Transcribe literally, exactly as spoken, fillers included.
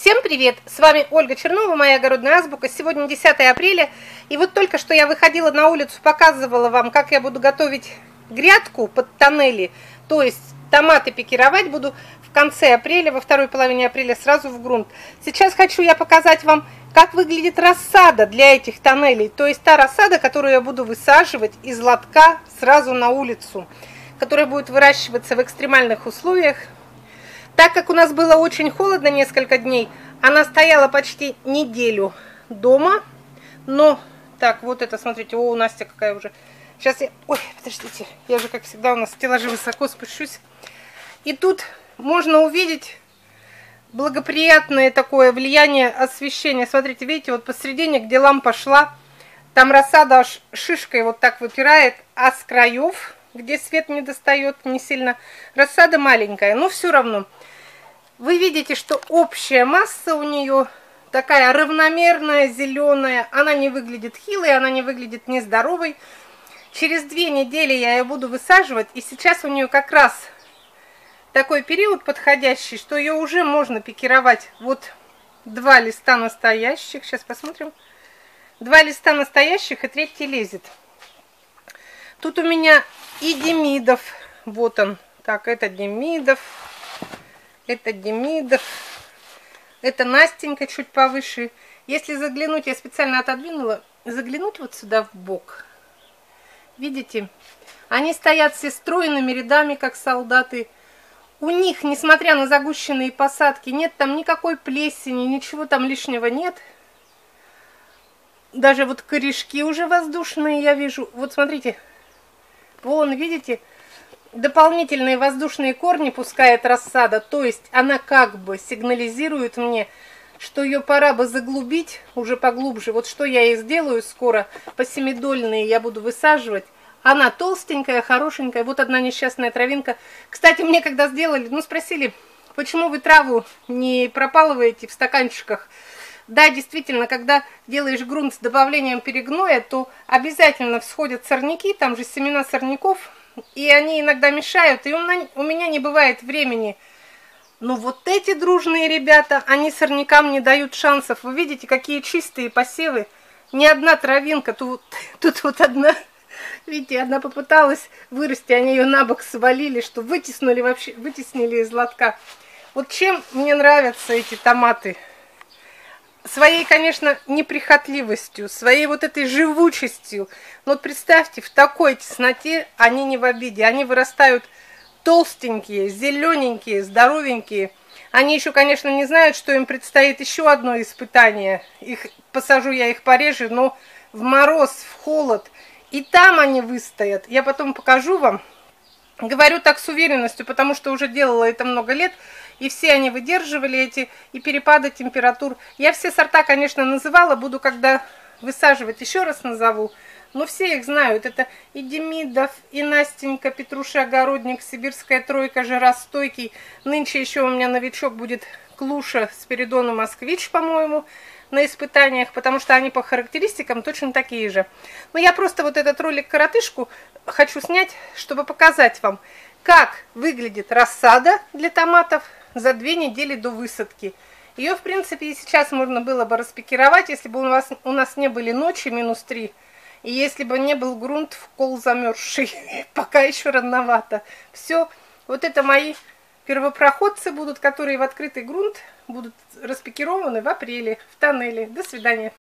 Всем привет! С вами Ольга Чернова, моя огородная азбука. Сегодня десятое апреля, и вот только что я выходила на улицу, показывала вам, как я буду готовить грядку под тоннели, то есть томаты пикировать буду в конце апреля, во второй половине апреля сразу в грунт. Сейчас хочу я показать вам, как выглядит рассада для этих тоннелей, то есть та рассада, которую я буду высаживать из лотка сразу на улицу, которая будет выращиваться в экстремальных условиях. Так как у нас было очень холодно несколько дней, она стояла почти неделю дома. Но, так, вот это, смотрите, о, у Насти какая уже. Сейчас я, ой, подождите, я же, как всегда, у нас стеллажи высоко спущусь. И тут можно увидеть благоприятное такое влияние освещения. Смотрите, видите, вот посередине, где лампа шла, там рассада аж шишкой вот так выпирает, а с краев, где свет не достает не сильно, рассада маленькая, но все равно. Вы видите, что общая масса у нее такая равномерная, зеленая. Она не выглядит хилой, она не выглядит нездоровой. Через две недели я ее буду высаживать. И сейчас у нее как раз такой период подходящий, что ее уже можно пикировать. Вот два листа настоящих. Сейчас посмотрим. Два листа настоящих и третий лезет. Тут у меня и Демидов. Вот он. Так, это Демидов. Это Демидов, это Настенька чуть повыше. Если заглянуть, я специально отодвинула, заглянуть вот сюда в бок. Видите, они стоят все стройными рядами, как солдаты. У них, несмотря на загущенные посадки, нет там никакой плесени, ничего там лишнего нет. Даже вот корешки уже воздушные я вижу. Вот смотрите, вон, видите, дополнительные воздушные корни пускает рассада, то есть она как бы сигнализирует мне, что ее пора бы заглубить уже поглубже. Вот что я и сделаю скоро, по семидольные я буду высаживать. Она толстенькая, хорошенькая, вот одна несчастная травинка. Кстати, мне когда сделали, ну спросили, почему вы траву не пропалываете в стаканчиках. Да, действительно, когда делаешь грунт с добавлением перегноя, то обязательно всходят сорняки, там же семена сорняков. И они иногда мешают, и у меня не бывает времени. Но вот эти дружные ребята, они сорнякам не дают шансов. Вы видите, какие чистые посевы. Ни одна травинка, тут, тут вот одна, видите, одна попыталась вырасти, они ее на бок свалили, что вытеснули вообще, вытеснили из лотка. Вот чем мне нравятся эти томаты. Своей, конечно, неприхотливостью, своей вот этой живучестью. Но вот представьте, в такой тесноте они не в обиде. Они вырастают толстенькие, зелененькие, здоровенькие. Они еще, конечно, не знают, что им предстоит еще одно испытание. Их посажу я их пореже, но в мороз, в холод. И там они выстоят. Я потом покажу вам. Говорю так с уверенностью, потому что уже делала это много лет. И все они выдерживали эти и перепады температур. Я все сорта, конечно, называла. Буду, когда высаживать, еще раз назову. Но все их знают. Это и Демидов, и Настенька, Петруша, Огородник, Сибирская тройка, Жаростойкий. Нынче еще у меня новичок будет Клуша, Спиридон и Москвич, по-моему, на испытаниях. Потому что они по характеристикам точно такие же. Но я просто вот этот ролик-коротышку хочу снять, чтобы показать вам, как выглядит рассада для томатов за две недели до высадки. Ее, в принципе, и сейчас можно было бы распикировать, если бы у нас, у нас не были ночи минус три, и если бы не был грунт в кол замерзший. Пока еще рановато. Все, вот это мои первопроходцы будут, которые в открытый грунт будут распикированы в апреле в тоннеле. До свидания.